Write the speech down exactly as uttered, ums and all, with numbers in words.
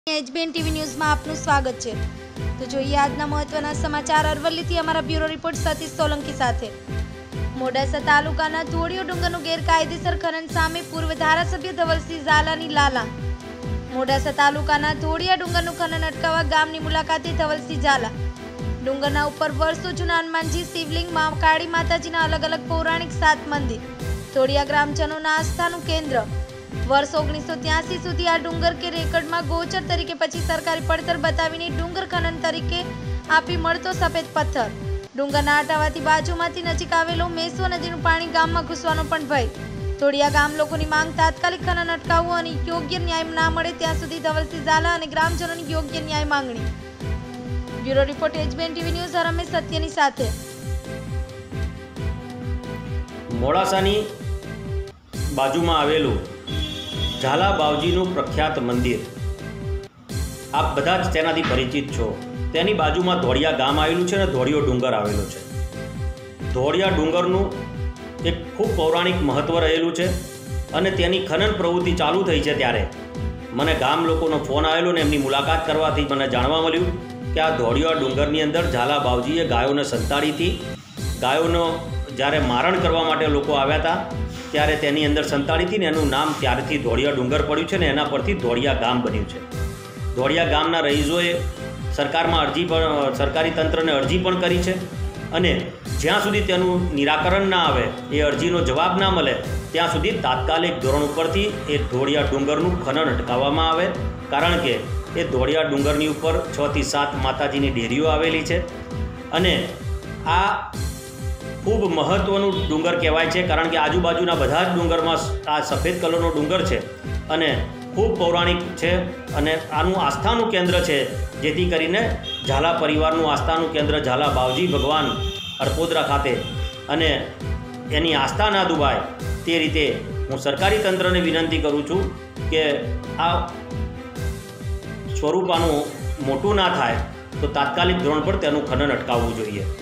HBN TV news में आपનું સ્વાગત છે। તો જોઈએ આજના મહત્વના સમાચાર અરવલ્લીથી અમારા બ્યુરો રિપોર્ટ સતીશ સોલંકી સાથે। મોડાસા તાલુકાના ધોળિયો ડુંગરનું ગેરકાયદેસર ખનન સામે પૂર્વ ધારાસભ્ય ધવલસિંહ ઝાલાની લાલા। મોડાસા તાલુકાના ધોળિયા ડુંગરનું ખનન અટકાવવા ગામની મુલાકાતે ધવલસિંહ ઝાલા। ડુંગરના ઉપર વર્ષો જૂના હનુમાનજી શિવલિંગ માં કાળી માતાજીના અલગ અલગ પૌરાણિક સાત મંદિર ધોળિયા ગ્રામજનોના આસ્થાનું કેન્દ્ર। वर्ष ओगनीस सौ त्यासी सुधी आ डूंगर के रेकर्ड में गोचर तरीके पछी सरकारी पड़तर बतावीने डूंगर खनन तरीके आपी मळतो सफेद पत्थर। डूंगरना हटावाथी बाजुमांथी नजीक आवेलो मेसो नदीनुं पाणी गाममां घुसવાનો पण भय। ધોળિયા ગામ લોકોની માંગ તાત્કાલિક ખનન અટકાવવું અને યોગ્ય ન્યાય ના મળે ત્યાં સુધી ધવલસિંહ ઝાલા અને ગ્રામજનોની યોગ્ય ન્યાય માંગણી। Bureau report HBN TV news Ramesh સત્યની સાથે। મોડાસાની બાજુમાં આવેલું ઝાલા બાવજીનું પ્રખ્યાત મંદિર આપ બધા જ તેનાથી પરિચિત છો। તેની બાજુમાં ધોળિયા ગામ આવેલું છે અને ધોળિયો ડુંગર આવેલો છે। ધોળિયા ડુંગરનું એક ખૂબ પૌરાણિક મહત્ત્વ રહેલું છે અને તેની ખનન પ્રવૃત્તિ ચાલુ થઈ છે ત્યારે મને ગામ લોકોનો ફોન આવેલો ને એમની મુલાકાત કરવાથી મને જાણવા મળ્યું કે આ ધોળિયા ડુંગરની અંદર ઝાલા બાવજીએ ગાયોને સંતાડીથી ગાયોનો જ્યારે મારણ કરવા માટે લોકો આવ્યા હતા ત્યારે તેની અંદર સંતાડીથી ને એનું નામ ત્યારથી ધોળિયા ડુંગર પડ્યું છે ને એના પરથી ધોળિયા ગામ બન્યું છે। ધોળિયા ગામના રહીશોએ સરકારમાં અરજી પણ સરકારી તંત્રને અરજી પણ કરી છે અને જ્યાં સુધી તેનું નિરાકરણ ના આવે એ અરજીનો જવાબ ના મળે ત્યાં સુધી તાત્કાલિક ધોરણ ઉપરથી એ ધોળિયા ડુંગરનું ખનન અટકાવવામાં આવે। કારણ કે એ ધોળિયા ડુંગરની ઉપર છ થી સાત માતાજીની ડેરીઓ આવેલી છે અને આ ખૂબ મહત્ત્વનું ડુંગર કહેવાય છે। કારણ કે આજુબાજુના બધા જ ડુંગરમાં આ સફેદ કલરનો ડુંગર છે અને ખૂબ પૌરાણિક છે અને આનું આસ્થાનું કેન્દ્ર છે, જેથી કરીને ઝાલા પરિવારનું આસ્થાનું કેન્દ્ર ઝાલા બાવજી ભગવાન અડપોદરા ખાતે અને એની આસ્થા ના દુભાય તે રીતે હું સરકારી તંત્રને વિનંતી કરું છું કે આ સ્વરૂપ આનું મોટું ના થાય તો તાત્કાલિક ધોરણ પર તેનું ખનન અટકાવવું જોઈએ।